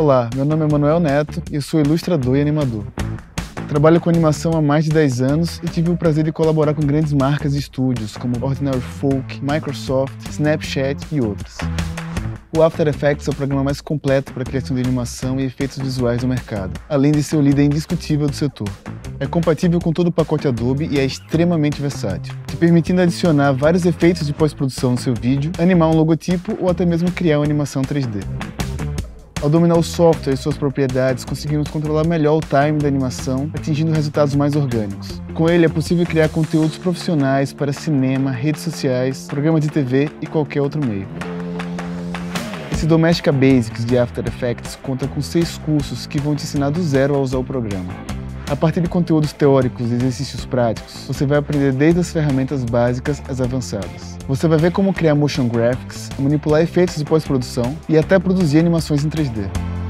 Olá, meu nome é Manuel Neto e eu sou ilustrador e animador. Trabalho com animação há mais de 10 anos e tive o prazer de colaborar com grandes marcas e estúdios como Ordinary Folk, Microsoft, Snapchat e outras. O After Effects é o programa mais completo para a criação de animação e efeitos visuais do mercado, além de ser o líder indiscutível do setor. É compatível com todo o pacote Adobe e é extremamente versátil, te permitindo adicionar vários efeitos de pós-produção no seu vídeo, animar um logotipo ou até mesmo criar uma animação 3D. Ao dominar o software e suas propriedades, conseguimos controlar melhor o timing da animação, atingindo resultados mais orgânicos. Com ele é possível criar conteúdos profissionais para cinema, redes sociais, programas de TV e qualquer outro meio. Esse Domestika Basics de After Effects conta com 6 cursos que vão te ensinar do zero a usar o programa. A partir de conteúdos teóricos e exercícios práticos, você vai aprender desde as ferramentas básicas às avançadas. Você vai ver como criar motion graphics, manipular efeitos de pós-produção e até produzir animações em 3D.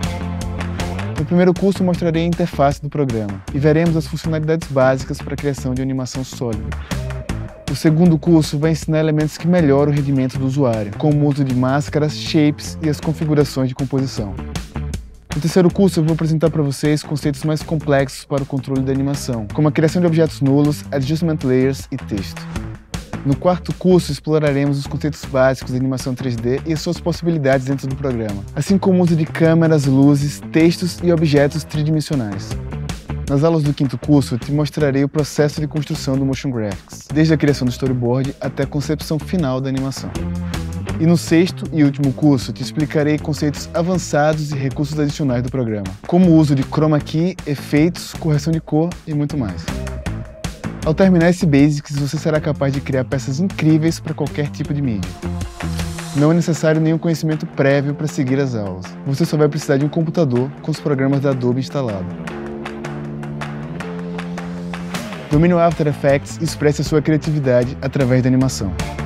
No primeiro curso mostrarei a interface do programa e veremos as funcionalidades básicas para a criação de animação sólida. O segundo curso vai ensinar elementos que melhoram o rendimento do usuário, como o uso de máscaras, shapes e as configurações de composição. No terceiro curso eu vou apresentar para vocês conceitos mais complexos para o controle da animação, como a criação de objetos nulos, adjustment layers e texto. No quarto curso exploraremos os conceitos básicos de animação 3D e as suas possibilidades dentro do programa, assim como o uso de câmeras, luzes, textos e objetos tridimensionais. Nas aulas do quinto curso, eu te mostrarei o processo de construção do Motion Graphics, desde a criação do storyboard até a concepção final da animação. E no sexto e último curso, te explicarei conceitos avançados e recursos adicionais do programa, como o uso de chroma key, efeitos, correção de cor e muito mais. Ao terminar esse Basics, você será capaz de criar peças incríveis para qualquer tipo de mídia. Não é necessário nenhum conhecimento prévio para seguir as aulas. Você só vai precisar de um computador com os programas da Adobe instalado. Domine o After Effects e expresse a sua criatividade através da animação.